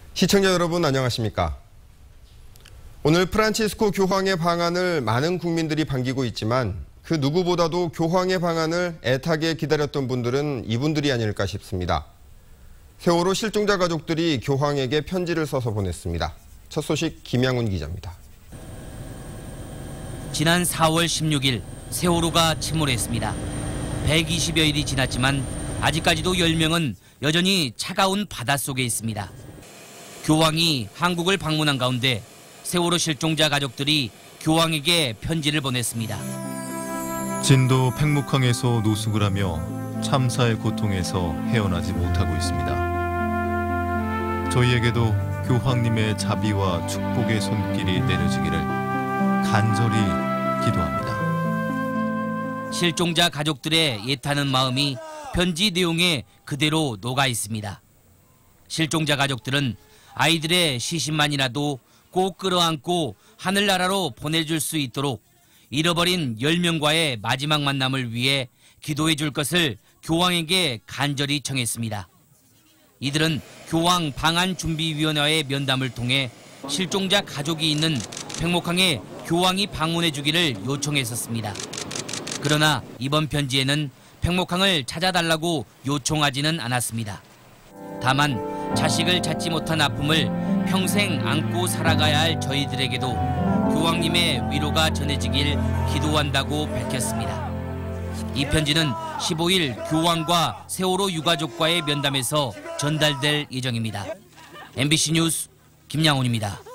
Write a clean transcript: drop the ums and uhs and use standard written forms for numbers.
시청자 여러분 안녕하십니까? 오늘 프란치스코 교황의 방한을 많은 국민들이 반기고 있지만 그 누구보다도 교황의 방한을 애타게 기다렸던 분들은 이분들이 아닐까 싶습니다. 세월호 실종자 가족들이 교황에게 편지를 써서 보냈습니다. 첫 소식 김양훈 기자입니다. 지난 4월 16일 세월호가 침몰했습니다. 120여일이 지났지만 아직까지도 10명은 여전히 차가운 바닷속에 있습니다. 교황이 한국을 방문한 가운데 세월호 실종자 가족들이 교황에게 편지를 보냈습니다. 진도 팽목항에서 노숙을 하며 참사의 고통에서 헤어나지 못하고 있습니다. 저희에게도 교황님의 자비와 축복의 손길이 내려지기를 간절히 기도합니다. 실종자 가족들의 애타는 마음이 편지 내용에 그대로 녹아 있습니다. 실종자 가족들은 아이들의 시신만이라도 꼭 끌어안고 하늘나라로 보내줄 수 있도록 잃어버린 10명과의 마지막 만남을 위해 기도해 줄 것을 교황에게 간절히 청했습니다. 이들은 교황 방한준비위원회의 면담을 통해 실종자 가족이 있는 팽목항에 교황이 방문해 주기를 요청했었습니다. 그러나 이번 편지에는 팽목항을 찾아달라고 요청하지는 않았습니다. 다만 자식을 찾지 못한 아픔을 평생 안고 살아가야 할 저희들에게도 교황님의 위로가 전해지길 기도한다고 밝혔습니다. 이 편지는 15일 교황과 세월호 유가족과의 면담에서 전달될 예정입니다. MBC 뉴스 김양훈입니다.